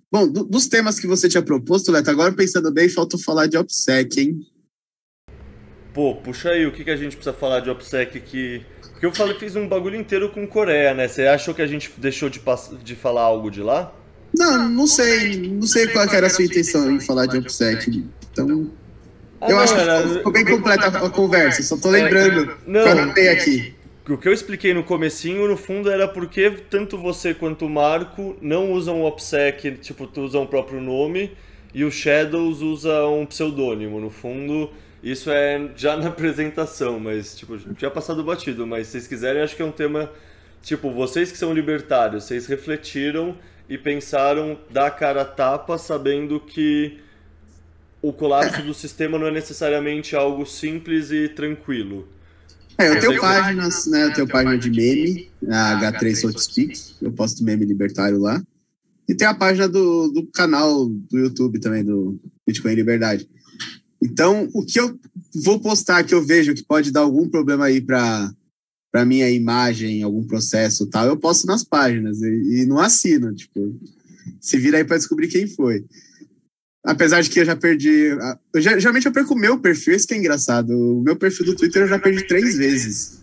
Bom, dos temas que você tinha proposto, Leto, agora pensando bem, faltou falar de OPSEC, hein? Pô, puxa aí, o que a gente precisa falar de OPSEC que... Porque eu falei, fiz um bagulho inteiro com Coreia, né? Você achou que a gente deixou de falar algo de lá? Não sei qual que era a sua intenção em falar de OPSEC. Então, Ah, eu não, acho que ficou bem completa a conversa, só tô lembrando que eu Não, anotei aqui. o que eu expliquei no comecinho, no fundo, era porque tanto você quanto o Marco não usam o OPSEC, tipo, tu usam o próprio nome, e o Shadows usa um pseudônimo. No fundo, isso é já na apresentação, mas, tipo, já passado batido. Mas se vocês quiserem, acho que é um tema, tipo, vocês que são libertários, vocês refletiram e pensaram dar a cara a tapa sabendo que o colapso do sistema não é necessariamente algo simples e tranquilo. Eu tenho páginas, né? Eu tenho página de meme, a H3 So to Speak, eu posto meme libertário lá. E tem a página do canal do YouTube também, do Bitcoin Liberdade. Então, o que eu vou postar que eu vejo que pode dar algum problema aí para minha imagem, algum processo e tal, eu posto nas páginas e não assino, tipo, se vira aí para descobrir quem foi. Apesar de que eu já perdi... Geralmente eu perco o meu perfil, esse que é engraçado. O meu perfil do Twitter eu já perdi 3 vezes.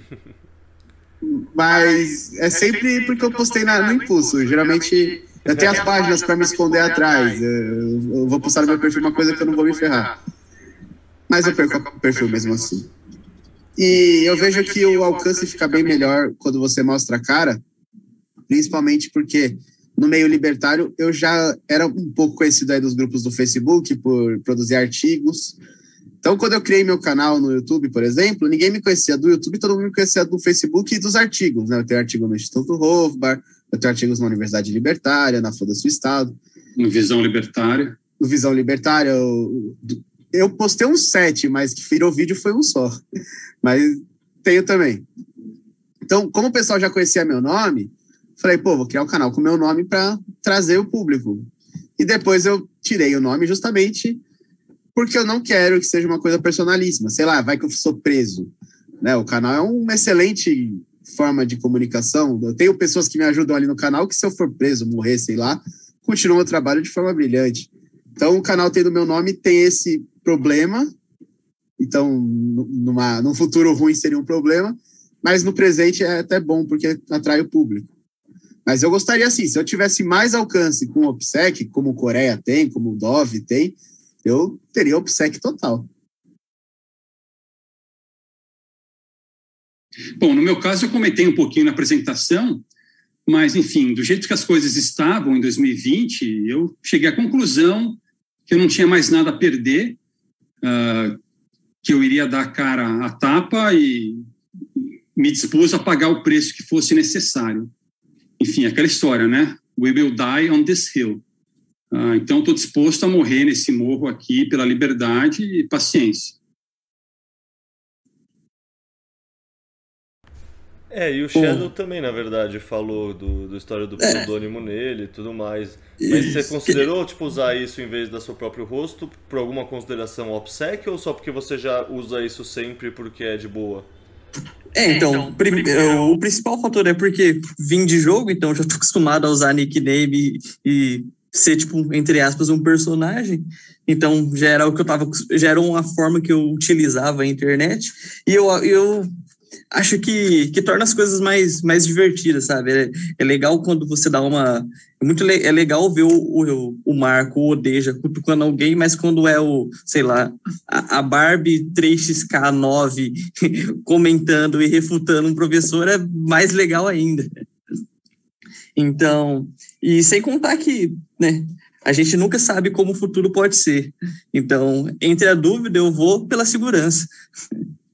Mas é sempre porque eu postei no impulso. Geralmente eu tenho as páginas para me esconder atrás. Eu vou postar no meu perfil uma coisa que eu não vou me ferrar. Mas eu perco o perfil mesmo assim. E eu vejo que o alcance fica bem melhor quando você mostra a cara, principalmente porque no meio libertário eu já era um pouco conhecido aí dos grupos do Facebook por produzir artigos. Então, quando eu criei meu canal no YouTube, por exemplo, ninguém me conhecia do YouTube, todo mundo me conhecia do Facebook e dos artigos, né? Eu tenho artigo no Instituto Hofbar, eu tenho artigos na Universidade Libertária, na Foda-se o Estado. No Visão Libertária. No Visão Libertária, eu postei uns 7, mas que virou vídeo foi um só. Mas tenho também. Então, como o pessoal já conhecia meu nome, falei, vou criar um canal com o meu nome para trazer o público. E depois eu tirei o nome justamente porque eu não quero que seja uma coisa personalíssima. Sei lá, vai que eu sou preso. Né? O canal é uma excelente forma de comunicação. Eu tenho pessoas que me ajudam ali no canal que se eu for preso, morrer, sei lá, continua o trabalho de forma brilhante. Então, o canal tendo meu nome tem esse problema. Então, num futuro ruim seria um problema. Mas no presente é até bom, porque atrai o público. Mas eu gostaria, assim, se eu tivesse mais alcance com o OPSEC, como o Coreia tem, como o Dove tem, eu teria OPSEC total. Bom, no meu caso eu comentei um pouquinho na apresentação, mas, enfim, do jeito que as coisas estavam em 2020, eu cheguei à conclusão que eu não tinha mais nada a perder, que eu iria dar a cara à tapa e me dispus a pagar o preço que fosse necessário. Enfim, aquela história, né? We will die on this hill. Então, estou disposto a morrer nesse morro aqui pela liberdade e paciência. E o Shadow também, na verdade, falou do história do pseudônimo nele e tudo mais. Mas você considerou, tipo, usar isso em vez do seu próprio rosto por alguma consideração OPSEC ou só porque você já usa isso sempre porque é de boa? Então, o principal fator é porque vim de jogo, então já estou acostumado a usar nickname e ser, tipo, entre aspas, um personagem. Então, já era o que já era uma forma que eu utilizava a internet. E eu acho que torna as coisas mais divertidas, sabe? É legal quando você dá uma... É legal ver o Marco, o Odeja cutucando alguém, mas quando é sei lá, a Barbie 3XK9 comentando e refutando um professor, é mais legal ainda. Então, e sem contar que, né, a gente nunca sabe como o futuro pode ser. Então, entre a dúvida, eu vou pela segurança.